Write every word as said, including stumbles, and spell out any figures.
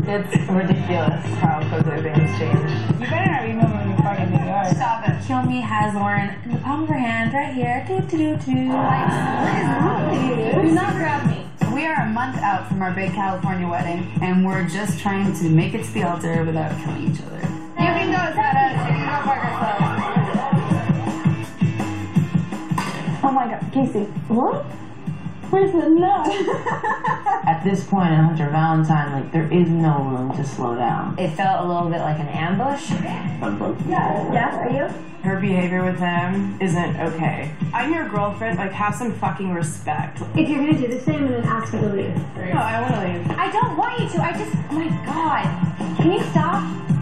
It's ridiculous how quickly things change. You better not be moving when you park in New York. Stop it. Kilmy has Lauren in the palm of her hand right here. Do do do do. Like, what is wrong with you? Do not grab me. We are a month out from our big California wedding, and we're just trying to make it to the altar without killing each other. You can go, Sarah. You can go park yourself. Oh my god, Casey. What? Where's the no? At this point in Hunter Valentine, like, there is no room to slow down. It felt a little bit like an ambush. Yeah. Yes, are you? Her behavior with him isn't okay. I'm your girlfriend, like, have some fucking respect. If you're gonna do the same, then ask me to leave. No, I want to leave. I don't want you to. I just, oh my god. Can you stop?